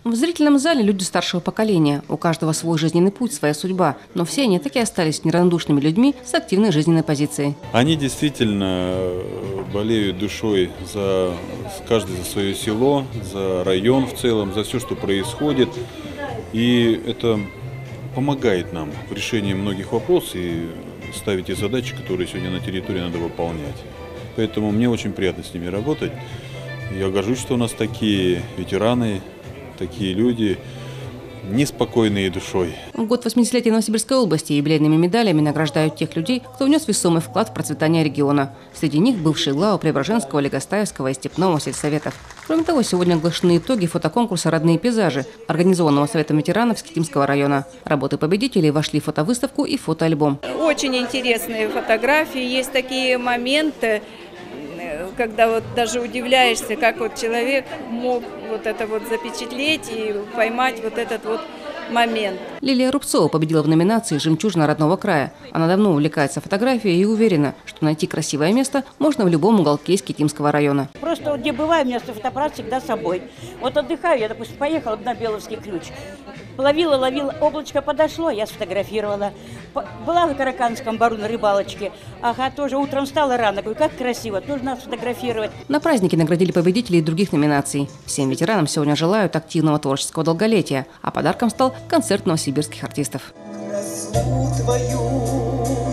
В зрительном зале люди старшего поколения. У каждого свой жизненный путь, своя судьба. Но все они так и остались неравнодушными людьми с активной жизненной позицией. Они действительно болеют душой каждый за свое село, за район в целом, за все, что происходит. И это помогает нам в решении многих вопросов и ставить те задачи, которые сегодня на территории надо выполнять. Поэтому мне очень приятно с ними работать. Я горжусь, что у нас такие ветераны, такие люди, неспокойные душой. В год 80-летия Новосибирской области юбилейными медалями награждают тех людей, кто внес весомый вклад в процветание региона. Среди них бывшие главы Преображенского, Легостаевского и Степного сельсоветов. Кроме того, сегодня оглашены итоги фотоконкурса «Родные пейзажи», организованного Советом ветеранов Скитимского района. Работы победителей вошли в фотовыставку и фотоальбом. Очень интересные фотографии, есть такие моменты, когда вот даже удивляешься, как вот человек мог вот это вот запечатлеть и поймать вот этот вот момент. Лилия Рубцова победила в номинации «Жемчужина родного края». Она давно увлекается фотографией и уверена, что найти красивое место можно в любом уголке Скитимского района. Просто вот где бываю, у меня фотоаппарат всегда с собой. Вот отдыхаю, я, допустим, поехала на Беловский ключ. Ловила, облачко подошло, я сфотографировала. Была в Караканском бару на рыбалочке. Ага, тоже утром встала рано, говорю, как красиво, тоже надо сфотографировать. На празднике наградили победителей других номинаций. Всем ветеранам сегодня желают активного творческого долголетия, а подарком стал концерт новосибирских артистов. Красоту твою